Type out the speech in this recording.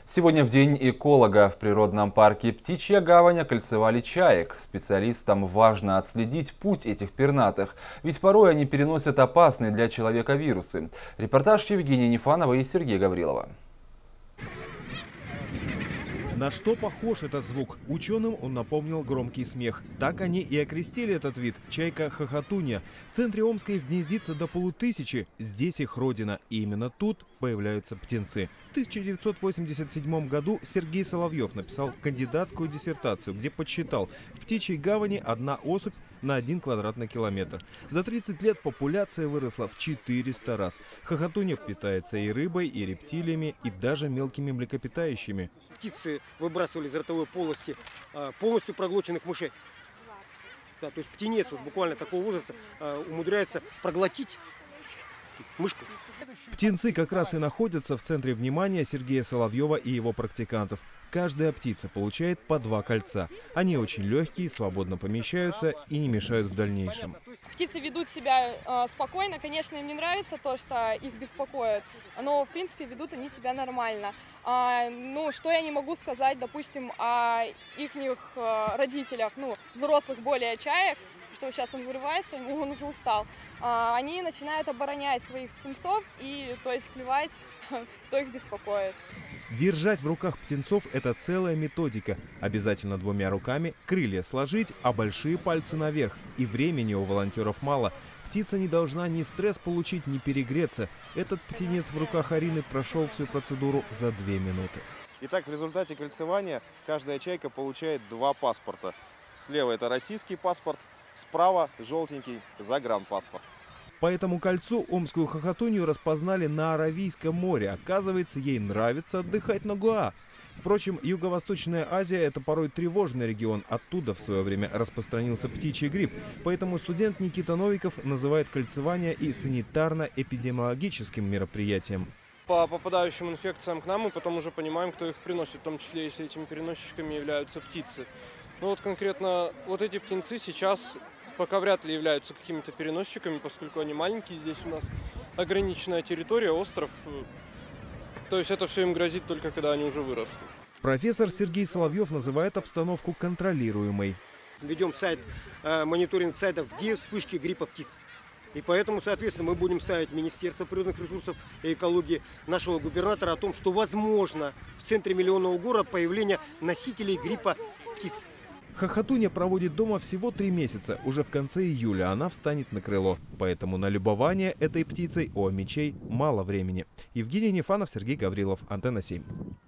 Сегодня в День эколога в природном парке «Птичья гавань» окольцевали чаек. Специалистам важно отследить путь этих пернатых, ведь порой они переносят опасные для человека вирусы. Репортаж Евгения Нефанова и Сергея Гаврилова. На что похож этот звук? Ученым он напомнил громкий смех. Так они и окрестили этот вид – чайка-хохотунья. В центре Омска их гнездится до 5000. Здесь их родина. И именно тут появляются птенцы. В 1987 году Сергей Соловьев написал кандидатскую диссертацию, где подсчитал: в Птичьей гавани одна особь на 1 квадратный километр. За 30 лет популяция выросла в 400 раз. Хохотунья питается и рыбой, и рептилиями, и даже мелкими млекопитающими. Птицы выбрасывали из ротовой полости полностью проглоченных мышей. Да, то есть птенец вот буквально такого возраста умудряется проглотить мышку. Птенцы как раз и находятся в центре внимания Сергея Соловьева и его практикантов. Каждая птица получает по 2 кольца. Они очень легкие, свободно помещаются и не мешают в дальнейшем. Птицы ведут себя спокойно. Конечно, им не нравится то, что их беспокоит, но в принципе ведут они себя нормально. Ну, что я не могу сказать, допустим, о их родителях, взрослых более чаек, что сейчас он вырывается, он уже устал. Они начинают оборонять своих птенцов и, то есть, клевать, кто их беспокоит. Держать в руках птенцов – это целая методика. Обязательно 2 руками, крылья сложить, а большие пальцы наверх. И времени у волонтеров мало. Птица не должна ни стресс получить, ни перегреться. Этот птенец в руках Арины прошел всю процедуру за 2 минуты. Итак, в результате кольцевания каждая чайка получает 2 паспорта. Слева это российский паспорт, справа желтенький загранпаспорт. По этому кольцу омскую хохотунью распознали на Аравийском море. Оказывается, ей нравится отдыхать на Гоа. Впрочем, Юго-Восточная Азия – это порой тревожный регион. Оттуда в свое время распространился птичий грипп. Поэтому студент Никита Новиков называет кольцевание и санитарно-эпидемиологическим мероприятием. По попадающим инфекциям к нам мы потом уже понимаем, кто их приносит, в том числе, если этими переносчиками являются птицы. Ну вот конкретно вот эти птенцы сейчас пока вряд ли являются какими-то переносчиками, поскольку они маленькие. Здесь у нас ограниченная территория, остров. То есть это все им грозит только когда они уже вырастут. Профессор Сергей Соловьев называет обстановку контролируемой. Ведем мониторинг сайтов, где вспышки гриппа птиц. И поэтому, соответственно, мы будем ставить Министерство природных ресурсов и экологии, нашего губернатора о том, что возможно в центре миллионного города появление носителей гриппа птиц. Хохотунья проводит дома всего 3 месяца. Уже в конце июля она встанет на крыло. Поэтому на любование этой птицей у омичей мало времени. Евгений Нефанов, Сергей Гаврилов, Антенна 7.